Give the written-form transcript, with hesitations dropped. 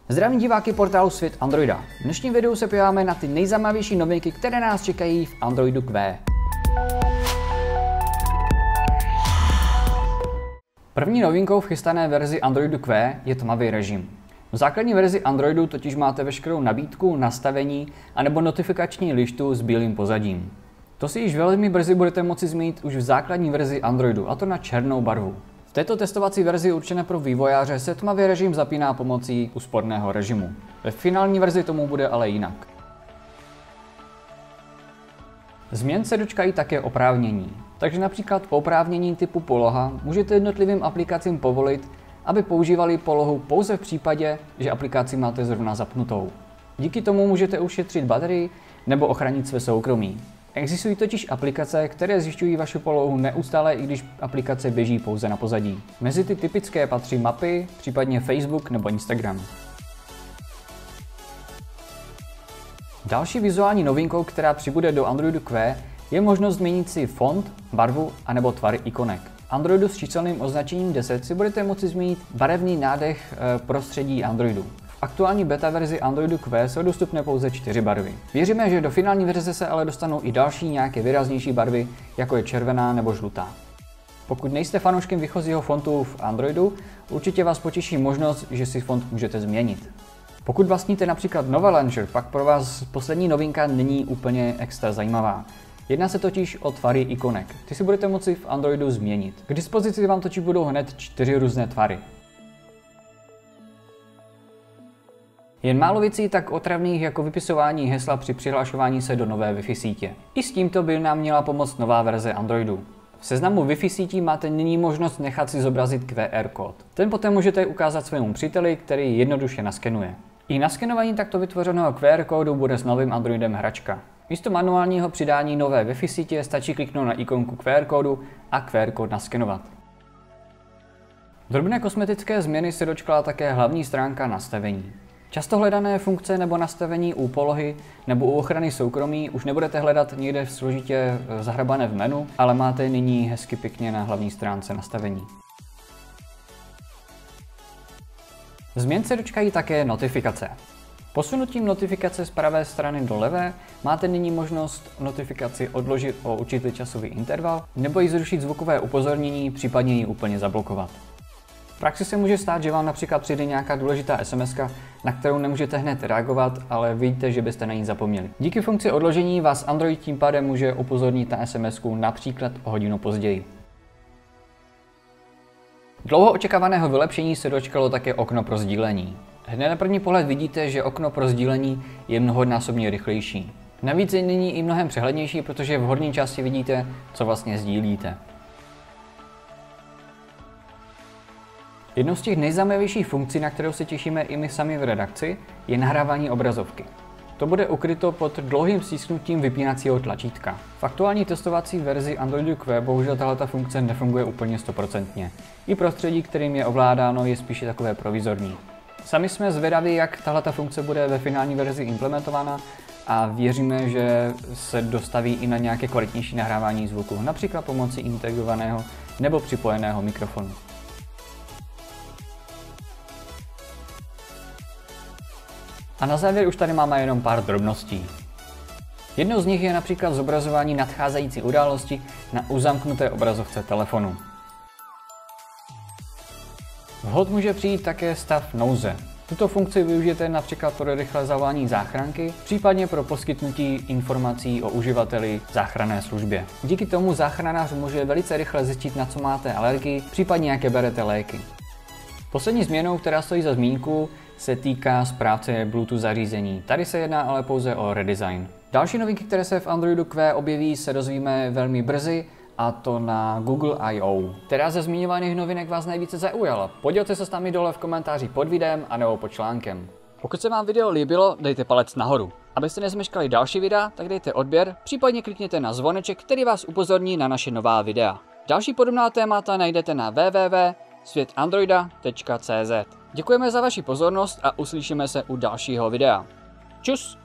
Zdravím diváky portálu Svět Androida. V dnešním videu se podíváme na ty nejzajímavější novinky, které nás čekají v Androidu Q. První novinkou v chystané verzi Androidu Q je tmavý režim. V základní verzi Androidu totiž máte veškerou nabídku, nastavení anebo notifikační lištu s bílým pozadím. To si již velmi brzy budete moci změnit už v základní verzi Androidu, a to na černou barvu. V této testovací verzi určené pro vývojáře se tmavý režim zapíná pomocí úsporného režimu. Ve finální verzi tomu bude ale jinak. Změn se dočkají také oprávnění. Takže například po oprávnění typu poloha můžete jednotlivým aplikacím povolit, aby používali polohu pouze v případě, že aplikaci máte zrovna zapnutou. Díky tomu můžete ušetřit baterii nebo ochránit své soukromí. Existují totiž aplikace, které zjišťují vaši polohu neustále, i když aplikace běží pouze na pozadí. Mezi ty typické patří mapy, případně Facebook nebo Instagram. Další vizuální novinkou, která přibude do Androidu Q, je možnost změnit si font, barvu anebo tvary ikonek. Androidu s číselným označením 10 si budete moci změnit barevný nádech prostředí Androidu. V aktuální beta verzi Androidu Q jsou dostupné pouze 4 barvy. Věříme, že do finální verze se ale dostanou i další nějaké výraznější barvy, jako je červená nebo žlutá. Pokud nejste fanouškem výchozího fontu v Androidu, určitě vás potěší možnost, že si font můžete změnit. Pokud vlastníte například Nova Launcher, pak pro vás poslední novinka není úplně extra zajímavá. Jedná se totiž o tvary ikonek. Ty si budete moci v Androidu změnit. K dispozici vám totiž budou hned 4 různé tvary. Jen málo věcí tak otravných jako vypisování hesla při přihlašování se do nové Wi-Fi sítě. I s tímto by nám měla pomoct nová verze Androidu. V seznamu Wi-Fi sítí máte nyní možnost nechat si zobrazit QR kód. Ten poté můžete ukázat svému příteli, který jednoduše naskenuje. I na skenování takto vytvořeného QR kódu bude s novým Androidem hračka. Místo manuálního přidání nové Wi-Fi sítě stačí kliknout na ikonku QR kódu a QR kód naskenovat. Drobné kosmetické změny se dočkala také hlavní stránka nastavení. Často hledané funkce nebo nastavení u polohy nebo u ochrany soukromí už nebudete hledat někde složitě zahrabané v menu, ale máte nyní hezky pěkně na hlavní stránce nastavení. Změn se dočkají také notifikace. Posunutím notifikace z pravé strany do levé máte nyní možnost notifikaci odložit o určitý časový interval nebo ji zrušit zvukové upozornění, případně ji úplně zablokovat. V praxi se může stát, že vám například přijde nějaká důležitá SMS, na kterou nemůžete hned reagovat, ale víte, že byste na ní zapomněli. Díky funkci odložení vás Android tím pádem může upozornit na SMS-ku například o hodinu později. Dlouho očekávaného vylepšení se dočkalo také okno pro sdílení. Hned na první pohled vidíte, že okno pro sdílení je mnohonásobně rychlejší. Navíc je nyní i mnohem přehlednější, protože v horní části vidíte, co vlastně sdílíte. Jednou z těch nejzajímavějších funkcí, na kterou se těšíme i my sami v redakci, je nahrávání obrazovky. To bude ukryto pod dlouhým stisknutím vypínacího tlačítka. V aktuální testovací verzi Androidu Q bohužel tato funkce nefunguje úplně 100%. I prostředí, kterým je ovládáno, je spíše takové provizorní. Sami jsme zvědaví, jak tato funkce bude ve finální verzi implementována a věříme, že se dostaví i na nějaké kvalitnější nahrávání zvuku, například pomocí integrovaného nebo připojeného mikrofonu. A na závěr už tady máme jenom pár drobností. Jednou z nich je například zobrazování nadcházející události na uzamknuté obrazovce telefonu. Vhod může přijít také stav nouze. Tuto funkci využijete například pro rychlé zavolání záchranky, případně pro poskytnutí informací o uživateli v záchranné službě. Díky tomu záchranář může velice rychle zjistit, na co máte alergii, případně jaké berete léky. Poslední změnou, která stojí za zmínku, se týká správce Bluetooth zařízení. Tady se jedná ale pouze o redesign. Další novinky, které se v Androidu Q objeví, se dozvíme velmi brzy, a to na Google I/O. Která ze zmiňovaných novinek vás nejvíce zaujala? Podělte se s námi dole v komentáři pod videem anebo pod článkem. Pokud se vám video líbilo, dejte palec nahoru. Abyste nezmeškali další videa, tak dejte odběr, případně klikněte na zvoneček, který vás upozorní na naše nová videa. Další podobná témata najdete na www.světandroida.cz. Děkujeme za vaši pozornost a uslyšíme se u dalšího videa. Čus!